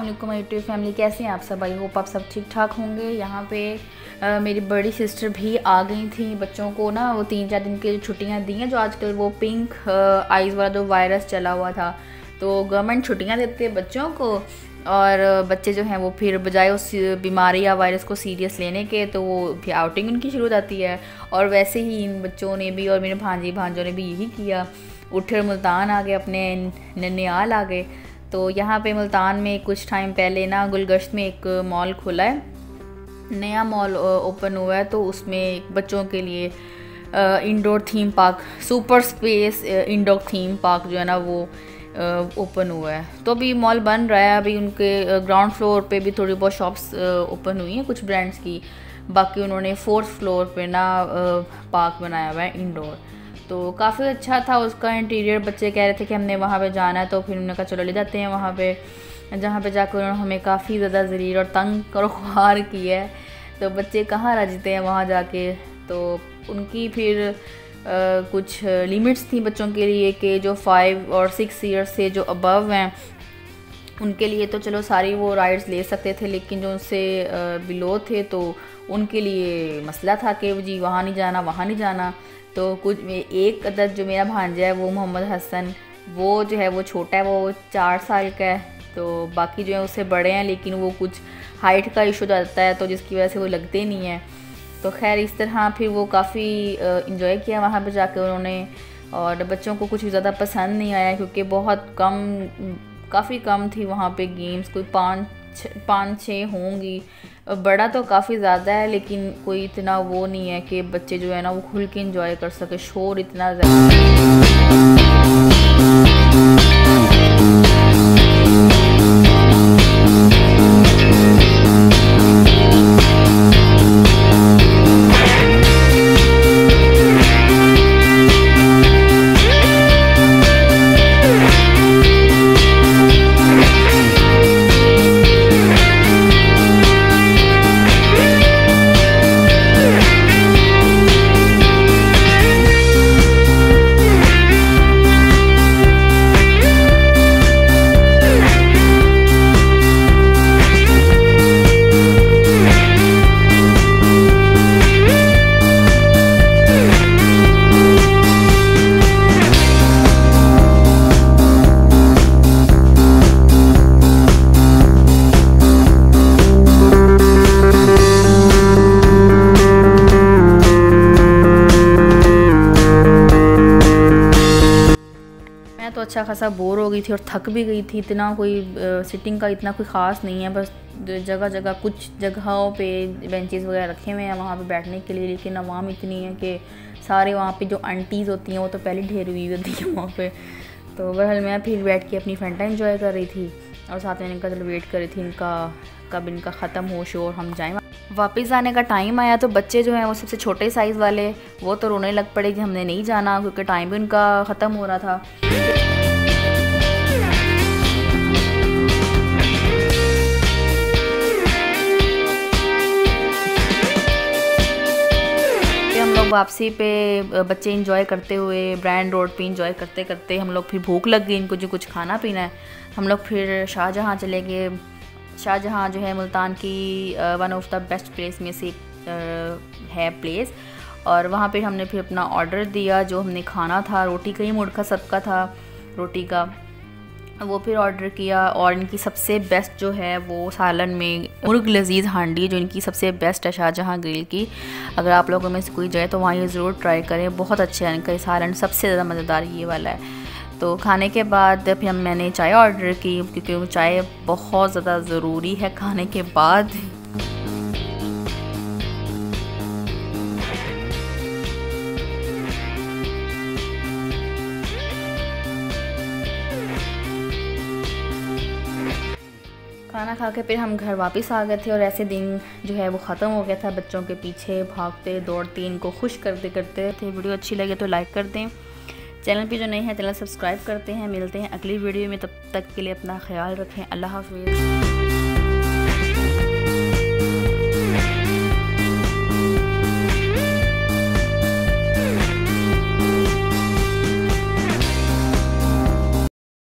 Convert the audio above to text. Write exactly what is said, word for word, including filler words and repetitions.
वालेकुम YouTube family, कैसे हैं आप सब? आई होप आप सब ठीक ठाक होंगे। यहाँ पे आ, मेरी बड़ी सिस्टर भी आ गई थी। बच्चों को ना वो तीन चार दिन की छुट्टियाँ दी हैं, जो आजकल वो पिंक आइज़ वाला जो वायरस चला हुआ था, तो गवर्नमेंट छुट्टियाँ देती है बच्चों को, और बच्चे जो हैं वो फिर बजाय उस बीमारी या वायरस को सीरियस लेने के, तो वो फिर आउटिंग उनकी शुरू हो जाती है। और वैसे ही इन बच्चों ने भी और मेरे भांजी भांजों ने भी यही किया, उठे मुल्तान आ गए, अपने ननियाल आ गए। तो यहाँ पे मुल्तान में कुछ टाइम पहले ना गुलगश्त में एक मॉल खुला है, नया मॉल ओपन हुआ है, तो उसमें बच्चों के लिए indoor theme park, super space indoor theme park जो है ना वो ओपन हुआ है। तो अभी मॉल बन रहा है, अभी उनके ग्राउंड फ्लोर पे भी थोड़ी बहुत शॉप्स ओपन हुई हैं कुछ ब्रांड्स की, बाकी उन्होंने फोर्थ फ्लोर पे ना पार्क बनाया हुआ है इंडोर। तो काफ़ी अच्छा था उसका इंटीरियर। बच्चे कह रहे थे कि हमने वहाँ पे जाना है, तो फिर उन्होंने कहा चलो ले जाते हैं वहाँ पे, जहाँ पे जाकर उन्होंने हमें काफ़ी ज़्यादा ज़लील और तंग और ख्वार किया है। तो बच्चे कहाँ रजते हैं वहाँ जाके, तो उनकी फिर आ, कुछ लिमिट्स थी बच्चों के लिए कि जो फाइव और सिक्स ईयर्स से जो अबव हैं उनके लिए तो चलो सारी वो राइड्स ले सकते थे, लेकिन जो उनसे बिलो थे तो उनके लिए मसला था कि जी वहाँ नहीं जाना वहाँ नहीं जाना। तो कुछ एक अदद जो मेरा भांजा है वो मोहम्मद हसन, वो जो है वो छोटा है, वो चार साल का है, तो बाकी जो है उससे बड़े हैं, लेकिन वो कुछ हाइट का इशू जाता है तो जिसकी वजह से वो लगते नहीं हैं। तो खैर इस तरह फिर वो काफ़ी इंजॉय किया वहाँ पे जाकर उन्होंने, और बच्चों को कुछ ज़्यादा पसंद नहीं आया क्योंकि बहुत कम काफ़ी कम थी वहाँ पे गेम्स, कोई पाँच पाँच छः होंगी, बड़ा तो काफ़ी ज़्यादा है लेकिन कोई इतना वो नहीं है कि बच्चे जो है ना वो खुल के इंजॉय कर सके, शोर इतना ज़्यादा। तो अच्छा खासा बोर हो गई थी और थक भी गई थी। इतना कोई सिटिंग का इतना कोई ख़ास नहीं है, बस जगह जगह कुछ जगहों पे बेंचेस वगैरह रखे हुए हैं वहाँ पे बैठने के लिए, लेकिन आवाम इतनी है कि सारे वहाँ पे जो आंटीज़ होती हैं वो तो पहले ढेर हुई होती है वहाँ पे। तो बहरहाल मैं फिर बैठ के अपनी फैंटा इंजॉय कर रही थी, और साथ में इनका वेट कर रही थी इनका कब इनका ख़त्म हो शो और हम जाएँ। वापस आने का टाइम आया तो बच्चे जो हैं वो सबसे छोटे साइज़ वाले वो तो रोने लग पड़े कि हमने नहीं जाना, क्योंकि टाइम भी उनका ख़त्म हो रहा था। हम लोग वापसी पे बच्चे इंजॉय करते हुए ब्रांड रोड पे इंजॉय करते करते हम लोग फिर भूख लग गई, इनको जो कुछ खाना पीना है, हम लोग फिर शाहजहाँ चले गए। शाहजहाँ जो है मुल्तान की one of the best place में से है प्लेस, और वहाँ पे हमने फिर अपना ऑर्डर दिया जो हमने खाना था। रोटी का ही मुड़ का सबका था रोटी का, वो फिर ऑर्डर किया। और इनकी सबसे बेस्ट जो है वो सालन में मुर्ग लजीज़ हांडी, जो इनकी सबसे बेस्ट है शाहजहाँ ग्रिल की। अगर आप लोगों में से कोई जाए तो वहाँ ये ज़रूर ट्राई करें, बहुत अच्छा है इनका सालन, सबसे ज़्यादा मज़ेदार ये वाला है। तो खाने के बाद फिर हम मैंने चाय ऑर्डर की, क्योंकि चाय बहुत ज़्यादा ज़रूरी है खाने के बाद। खाना खा के फिर हम घर वापस आ गए थे, और ऐसे दिन जो है वो ख़त्म हो गया था बच्चों के पीछे भागते दौड़ते, इनको खुश करते करते थे। वीडियो अच्छी लगे तो लाइक कर दें, चैनल पे जो नए हैं चैनल सब्सक्राइब करते हैं। मिलते हैं अगली वीडियो में, तब तक के लिए अपना ख्याल रखें। अल्लाह हाफ़िज़।